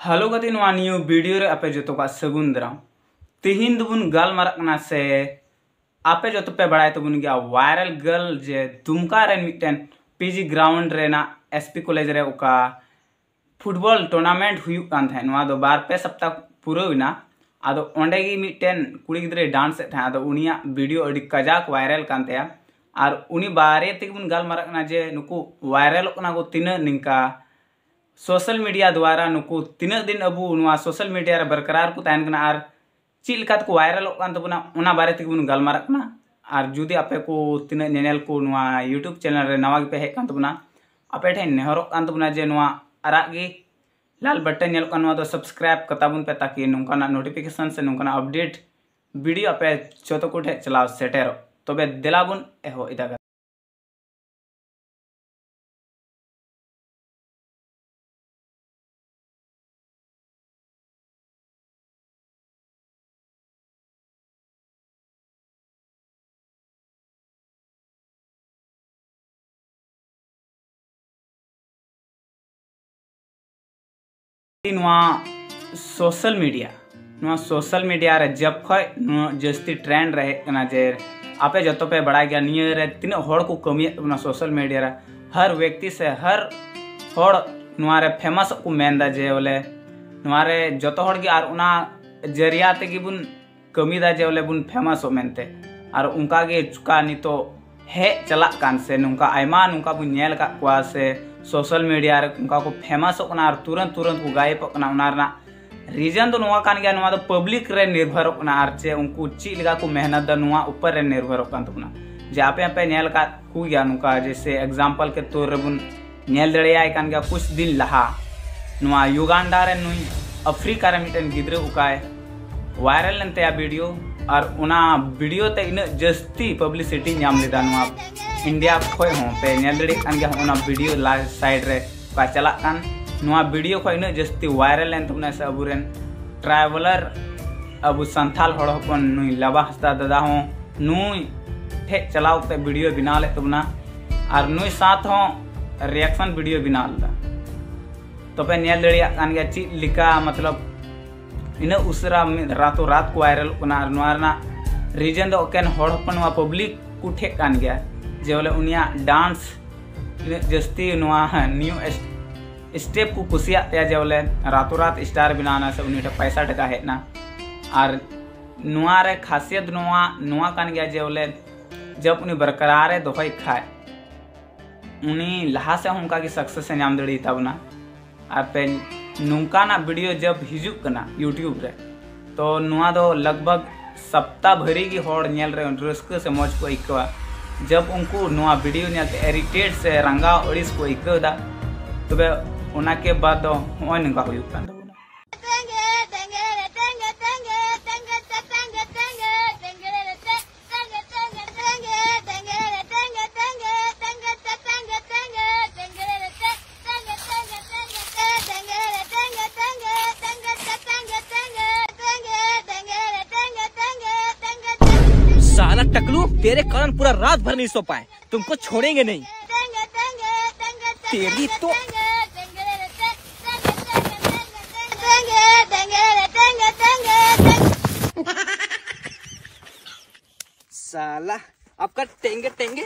Hello गति new video रे आपे जो का सगुन दाराम तिहिन दुबुन गलमारा से आपे जो पे बड़ा तबुन गया वायरल गर्ल जे दुमका रे मिटन पीजी ग्राउंड रे ना एसपी कॉलेज रे उका फुटबॉल टूर्नामेंट हुयुक कान थे नवा दो बार पे सप्ताह पूरा हुना आदो ओंडे गी मिटन कुड़ी गिद्रे डांस थे आदो उनिया वीडियो अडी कजाक वायरल कान थे और उनी बारे तेबुन गलमारा जे नुकु वायरल कना को तिना निंका सोशल मीडिया द्वारा नुकु तीन दिन अबू नुआ सोशल मीडिया रे बरकरार को तहन कना और चिलकात को वायरल कान तबुना उना बारे तेबुन गलमारा कना और जुदी आपे को तीन नेनेल को नुआ यूट्यूब चैनल रे नवा पे हेक कान तबुना आपे ठे नेहरो कान तबुना जे नुआ अरागी लाल बटन नेल कान नुआ दो सब्सक्राइब कताबुन पे ताकि नुंकाना नोटिफिकेशन से नुंकाना अपडेट वीडियो आपे जोतो को ठे चलाव सेटेरो तबे देलाबुन एहो इदा सोशल मीडिया रे जब खय जस्ती ट्रेंड रहे कना जे आपे जतो पे बड़ा गया निये रे तीन होड़ को कमी ना सोशल मीडिया रे हर व्यक्ति से हर होड़ नुआरे फेमस को मेंदा जे बोले नुआरे जतो होड़ गी आर उना जरिया ते बुन कमी दा जे बोले बुन फेमस हो मेनते और उनका गे चुका नि तो हे चला कान से नुका आयमा नुका बुन नेल का क्वा से सोशल मीडिया रे उनका को फेमस होना और तुरंत को गायब होना उनारना रीजन तो नुआ कान गया नुआ तो पब्लिक रे निर्भर होना और चे उनको ची लगा को मेहनत दा नुआ ऊपर रे निर्भर होना तबना जे आपे आपे नेल का को गया नुका जैसे एग्जांपल के तौर रे बुन नेल दड़िया कान गया कुछ दिन लहा नुआ युगांडा रे नुई अफ्रीका रे मिटन गिद्रे उकाय वायरल नते वीडियो और उना वीडियो ते इन जस्ती पब्लिसिटी नाम लेदा नुआ इंडिया खोय हो पे नेल दड़ी कान गया उना वीडियो लाइव साइड रे का चला कान नुआ वीडियो खोय इन जस्ती वायरल लेन तुमने से अबुरेन ट्रैवलर अबु संथाल हड़ हपन नुई लबा हस्ता दादा हो नुई ठे चलाओ ते वीडियो बना ले तुमना और नुई साथ हो रिएक्शन वीडियो बना लेदा तो पे नेल दड़ी कान गया ची लिका मतलब इन उसरा रातों रात को वायरल कना नुआरना रीजन दो केन हड़ हपन नुआ पब्लिक को ठे कान गया जे बोले उनिया डांस जस्ती नुआ न्यू स्टेप को कुसिया ते जे बोले रातों रात स्टार बनाना से उन्हीं पैसा टका हेना और नुआ रे खासियत नुआ कान गया जे बोले जब उन्हीं बरकरार दोहई खाए उन्हीं लहा से उनका की सक्सेस से नाम दड़ी तबना और पे नुका ना वीडियो जब हिजुक कना यूट्यूब रे तो नुआ दो लगभग सप्ताह भरी की होड़ नेल रे रस्क से मौज को इकवा जब उनको नुआ वीडियो नेल इरिटेट से रंगा ओडिस को इकदा तबे उना के बाद होय नंगा हुयुक कान साला टकलू तेरे कारण पूरा रात भर नहीं सो पाए तुमको छोड़ेंगे नहीं तेरी तो साला आपका टेंगे टेंगे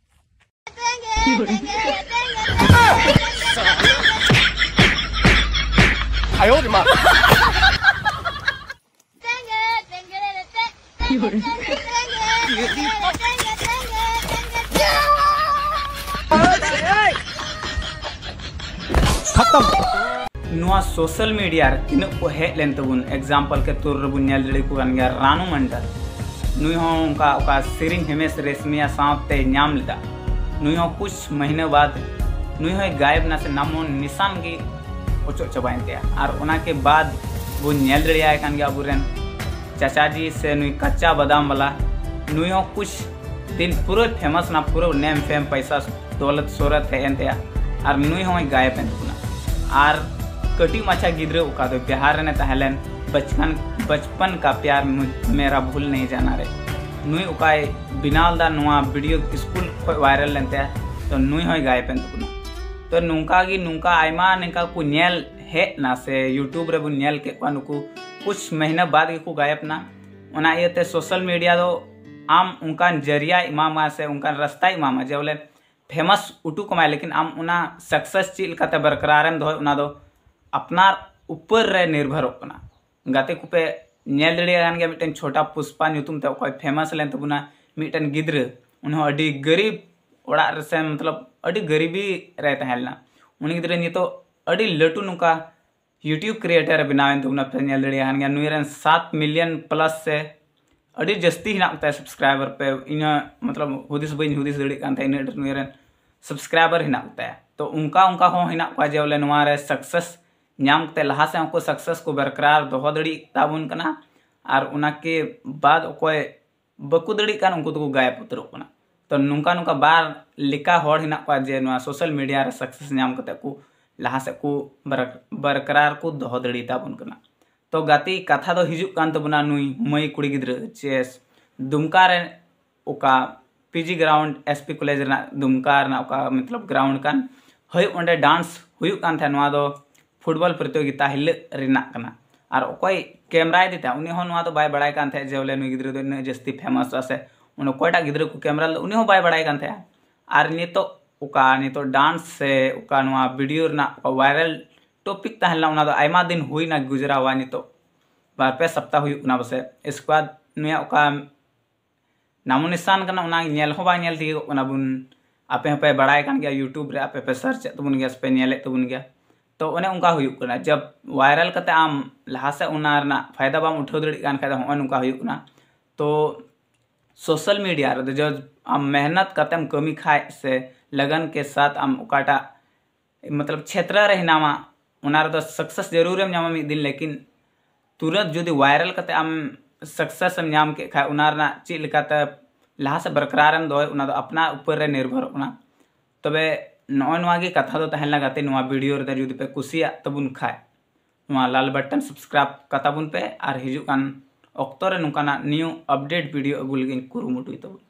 आयो माँ नुआ सोशल मीडिया तीन को हेज लेन तबुन एग्जांपल के तौर रे बुन नेल दड़ी को कान गया रानू मंडल नुई हो उनका सिरिंग हेमेश रेशमिया साथे नाम लेदा नुई हो कुछ महीने बाद नुई हो गायब ना से नामो निशान की ओचो चबाइन ते और उना के बाद बुन नेल दड़ी आय कान गया बुरेन चाचा जी से नुई कच्चा बादाम वाला नुई हो कुछ दिन पूरा फेमस ना पूरा नेम फेम पैसा दौलत शोहरत है एनते और नुई हो गायब एन तबना और कटी माछा गिद्रे उका दो बिहार ने तहलन बचपन का प्यार मेरा भूल नहीं जाना रे नुई उकाय बिनाल दा नुआ वीडियो स्कूल वायरल लेनते तो नुई होय गायब एन तबना तो नुका गी नुका आयमा निका को नेल हेना से यूट्यूब रे बुन नेल के कोआ नुकु कुछ महीना बाद के को गायब ना उना इयते सोशल मीडिया दो आम उनकान जरिया इमामा से उनकान रास्ता इमामा जे बोले फेमस उटू कमाए लेकिन आम उना सक्सेस चील काते बरकरार दो उना दो अपनार ऊपर रे निर्भर होना गाते कुपे नेल दड़ियान के मिटन छोटा पुष्पा नुतुम ते कोई फेमस लेन तबुना मिटन गिद्र उन्हों अडी गरीब ओड़ा से मतलब अडी गरीबी रे तहलना उनी गिद्र नि तो अडी लटू नुका यूट्यूब क्रिएटर बनावेन तबुना पे नेल दड़ियान के नुयरन 7 मिलियन प्लस से अड़ी जस्ती हिना सब्सक्राइबर पे इन मतलब हुदिस बई हुदिस दड़ी कान इन नुयरन सब्सक्राइबर हिना तो उनका उनका हो हिना को जे बोले नवा रे सक्सेस नाम ते लहा से उनको सक्सेस को बरकरार दोहो दड़ी ताबुन कना और उना के बाद कोई बकु दड़ी कान उनको तो गायब उतरो कना तो नुका नुका बार लिका होड़ हिना को जे नवा सोशल मीडिया रे सक्सेस नाम कते को लहा से को बरकरार को दोहो दड़ी ताबुन कना तो गाती कथा दो हिजुक कान तबुना नुई मई कुड़ी गिद्र चे दुमका रे ओका पीजी ग्राउंड एसपी कॉलेज रे दुमका रे ओका मतलब ग्राउंड कान हय ओंडे डांस हुयुक कान थे नवा दो फुटबॉल प्रतियोगिता हिल रिना कना और कोई कैमरा दीता उनी हो नवा तो बाय बड़ाई कान थे जे बोले नुई गिद्र दो न जस्ती फेमस आसे उन कोयटा गिद्र को कैमरा उनी हो बाय बड़ाई कान थे और नितो ओका नितो डांस से ओका नवा वीडियो रे ओका वायरल टॉपिक तहला उना दो आयमा दिन हुई ना गुजरा हुआ नितो बार पे सप्ताह हुई ना बसे इसके बाद नुया ओका नामो निशान कना उना नेल हो बा नेल दिगे उना बुन आपे पे बड़ाई कान गया यूट्यूब रे आपे पे सर्च तबुन गया पे नेले तबुन गया तो उन्हें उनका हुई कना जब वायरल करते आम लहा से उना रना फायदा बाम उठाव दड़ी कान खाय हो उनका हुई कना तो सोशल मीडिया रे जब आम मेहनत करते हम कमी खाए से लगन के साथ आम उकाटा मतलब क्षेत्र रे हिनामा उनार तो सक्सेस जरूर हम नामा मिद दिन लेकिन तुरंत जुदी वायरल करते आम सक्सेस हम नाम के खाए उनार ना ची लिकाते लहा से बरकरार हम दो उना तो अपना ऊपर रे निर्भर होना तबे नॉन वागी कथा दो तहला गाते नवा वीडियो रे जुदी पे कुसिया तबुन खाए नवा लाल बटन सब्सक्राइब कताबुन पे और हिजुकान ऑक्टोरे नुकाना न्यू अपडेट वीडियो अगुल गिन कुरुमुटुई तबुन।